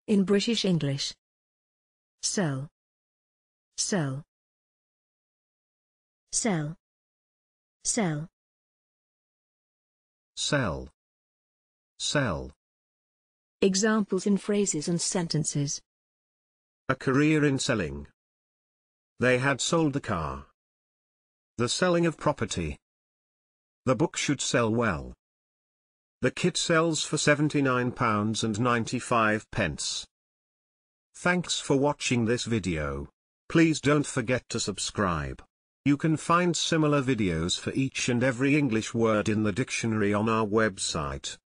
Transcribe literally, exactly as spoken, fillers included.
In British English. Sell. Sell. Sell. Sell. Sell. Sell. Examples in phrases and sentences. A career in selling. They had sold the car. The selling of property. The book should sell well. The kit sells for seventy-nine pounds ninety-five. Thanks for watching this video. Please don't forget to subscribe. You can find similar videos for each and every English word in the dictionary on our website.